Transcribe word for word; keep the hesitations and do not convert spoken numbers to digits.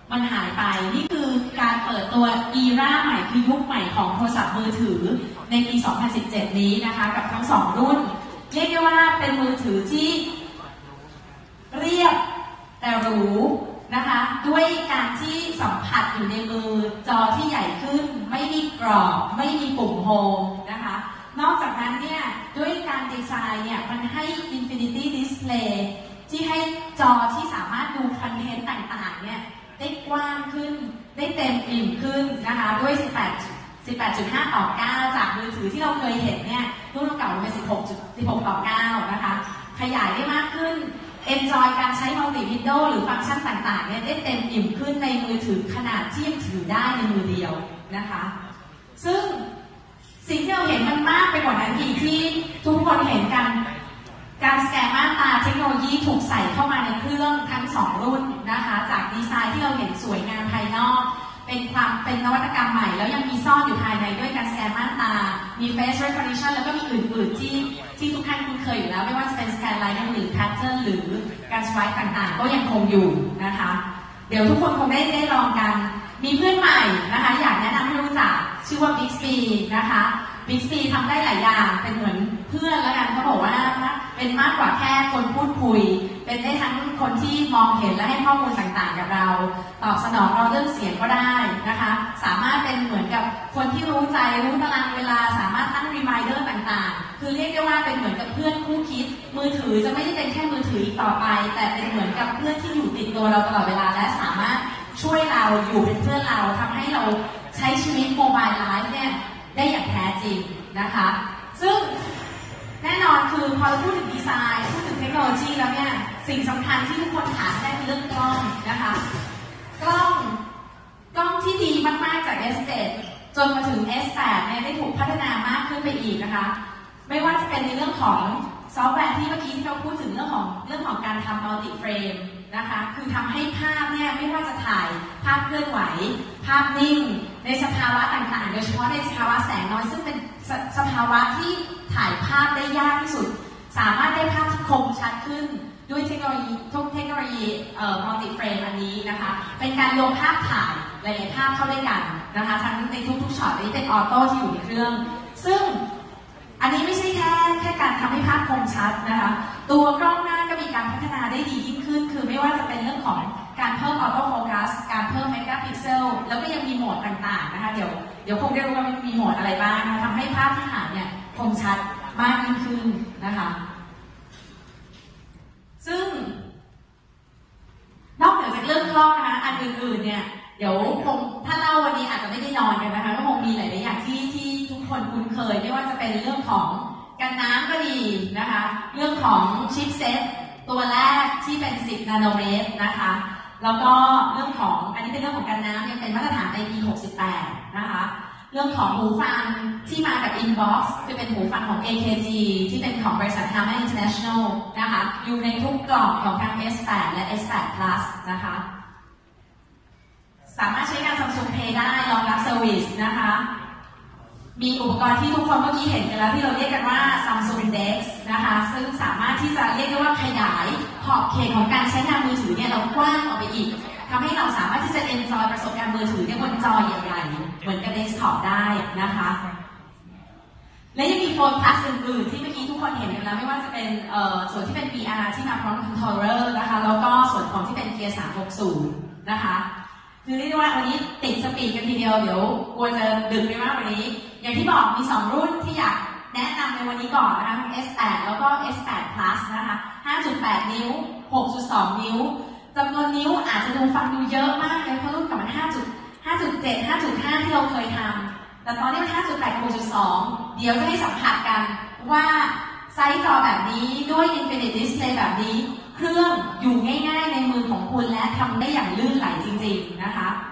มันหายไปนี่คือการเปิดตัวอีราใหม่คือยุคใหม่ของโทรศัพท์มือถือในปี สองพันสิบเจ็ด นี้นะคะกับทั้งสองรุ่นเรียกได้ว่าเป็นมือถือที่เรียบแต่หรูนะคะด้วยการที่สัมผัสอยู่ในมือจอที่ใหญ่ขึ้นไม่มีกรอบไม่มีปุ่มโฮมนะคะนอกจากนั้นเนี่ยด้วยการดีไซน์เนี่ยมันให้ Infinity Display ที่ให้จอที่สามารถดูคอนเทนต์ต่างๆเนี่ยได้กว้างขึ้นได้เต็มอิ่มขึ้นนะคะด้วย สิบแปด สิบแปดจุดห้า ต่อ เก้า จากมือถือที่เราเคยเห็นเนี่ยรุ่นเก่าเป็น สิบหก สิบหก ต่อ เก้า นะคะขยายได้มากขึ้น enjoy การใช้ multi window หรือฟังก์ชันต่างๆเนี่ยได้เต็มอิ่มขึ้นในมือถือขนาดที่ถือได้ในมือเดียวนะคะซึ่งสิ่งที่เราเห็นมันมากไปกว่านั้นอีกที่ทุกคนเห็นกันการสแกนม่านตาเทคโนโลยีถูกใส่เข้ามาในเครื่องทั้งสองรุ่นนะคะจากดีไซน์ที่เราเห็นสวยงามภายนอกเป็นความเป็นนวัตกรรมใหม่แล้วยังมีซ่อนอยู่ภายในด้วยการสแกนม่านตามี face recognition แล้วก็มีอื่นๆที่ที่ทุกท่านคุ้นเคยอยู่แล้วไม่ว่าจะเป็นสแกนไลน์หรือ pattern หรือการสไวป์ต่างๆก็ยังคงอยู่นะคะเดี๋ยวทุกคนคงได้ได้ลองกันมีเพื่อนใหม่นะคะอยากแนะนำให้รู้จักชื่อว่า Bixby นะคะ Bixby ทำได้หลายอย่างเป็นเหมือนเพื่อนแล้วกันเขาบอกว่าเป็นมากกว่าแค่คนพูดคุยเป็นได้ทั้งคนที่มองเห็นและให้ข้อมูลต่างๆกับเราตอบสนองเราเรื่องเสียงก็ได้นะคะสามารถเป็นเหมือนกับคนที่รู้ใจรู้ตารางเวลาสามารถตั้ง reminder ต่างๆคือเรียกได้ว่าเป็นเหมือนกับเพื่อนคู่คิดมือถือจะไม่ได้เป็นแค่มือถืออีกต่อไปแต่เป็นเหมือนกับเพื่อนที่อยู่ติดตัวเราตลอดเวลาและสามารถช่วยเราอยู่เป็นเพื่อนเราทำให้เราใช้ชีวิตโมบายไลฟ์เนี่ยได้อย่างแท้จริงนะคะซึ่งแน่นอนคือพอเราพูดถึงดีไซน์พูดถึงเทคโนโลยีแล้วเนี่ยสิ่งสำคัญที่ทุกคนถามได้คือเรื่องกล้องนะคะกล้องกล้องที่ดีมากๆจาก เอส เจ็ด จนมาถึง เอส แปด เนี่ยได้ถูกพัฒนามากขึ้นไปอีกนะคะไม่ว่าจะเป็นในเรื่องของซอฟต์แวร์ที่เมื่อกี้ที่เราพูดถึงเรื่องของเรื่องของการทำมัลติเฟรมนะคะคือทำให้ภาพเนี่ยไม่ว่าจะถ่ายภาพเคลื่อนไหวภาพนิ่งในสภาวะต่างๆโดยเฉพาะในสภาวะแสงน้อยซึ่งเป็นส, สภาวะที่ถ่ายภาพได้ยากที่สุดสามารถได้ภาพที่คมชัดขึ้นด้วยเทคโนโลยีทุกเทคโนโลยีเอ่อมัลติเฟรมอันนี้นะคะเป็นการรวมภาพถ่ายหลายๆภาพเข้าด้วยกันนะคะทั้งในทุกๆช็อตนี้เป็นออโต้ที่อยู่ในเครื่องซึ่งอันนี้ไม่ใช่แค่แค่การทำให้ภาพคมชัดนะคะตัวกล้องหน้าก็มีการพัฒนาได้ดียิ่งขึ้นคือไม่ว่าจะเป็นเรื่องของการเพิ่มออโต้โฟกัสการเพิ่มเมกะพิกเซลแล้วก็ยังมีโหมดต่างๆนะคะเดี๋ยวเดี๋ยวคงได้รู้ว่ามันมีโหมดอะไรบ้างนะคะทำให้ภาพที่ถ่ายเนี่ยคมชัดมากยิ่งขึ้นนะคะซึ่งนอกเหนือจากเรื่องกล้องนะคะอันอื่นๆเนี่ยเดี๋ยวคงถ้าเล่าวันนี้อาจจะไม่ได้นอนกันนะคะก็คงมีหลายๆอย่างที่ที่ทุกคนคุ้นเคยไม่ว่าจะเป็นเรื่องของกันน้ำก็ดีนะคะเรื่องของชิปเซตตัวแรกที่เป็นสิบนาโนเมตรนะคะแล้วก็เรื่องของอันนี้เป็นเรื่องของกันน้ำยังเป็นมาตรฐาน ไอ พี หกสิบแปดนะคะเรื่องของหูฟังที่มากับ Inbox คือเป็นหูฟังของ เอ เค จี ที่เป็นของบริษัท Harman International นะคะอยู่ในทุกกล่องของทั้ง เอส แปด และ เอส แปด Plus นะคะสามารถใช้งาน Samsung Pay ได้รองรับเซอร์วิสนะคะมีอุปกรณ์ที่ทุกคนเมื่อกี้เห็นกันแล้วที่เราเรียกกันว่า Samsung Dex นะคะซึ่งสามารถที่จะเรียกได้ว่าขยายขอบเขตของการใช้งานมือถือเนี่ยเรากว้างออกไปอีกทำให้เราสามารถที่จะ enjoy ประสบการณ์มือถือเนี่ยบนจอใหญ่ๆเหมือนกับเดสก์ท็อปได้นะคะและยังมีโฟนพลัสอื่นๆที่เมื่อกี้ทุกคนเห็นกันแล้วไม่ว่าจะเป็นเอ่อส่วนที่เป็น พี อาร์ ที่มาพร้อม controller นะคะแล้วก็ส่วนของที่เป็นเกียร์สามหกศูนย์นะคะคือเรียกว่าวันนี้ติดสปีดกันทีเดียวเดี๋ยวกลัวจะดึกไปมากกว่านี้อย่างที่บอกมีสองรุ่นที่อยากแนะนำในวันนี้ก่อนนะคะทั้ง เอส แปด แล้วก็ เอส แปด Plus นะคะ ห้าจุดแปด นิ้ว หกจุดสอง นิ้วจำนวนนิ้วอาจจะดูฟังดูเยอะมากเลยเพราะรุ่นก่อนมัน ห้าจุดเจ็ด ห้าจุดห้า ที่เราเคยทำแต่ตอนนี้มัน ห้าจุดแปด หกจุดสอง เดี๋ยวจะให้สัมผัสกันว่าไซส์จอแบบนี้ด้วย Infinite Display แบบนี้เครื่องอยู่ง่ายๆในมือของคุณและทำได้อย่างลื่นไหลจริงๆนะคะ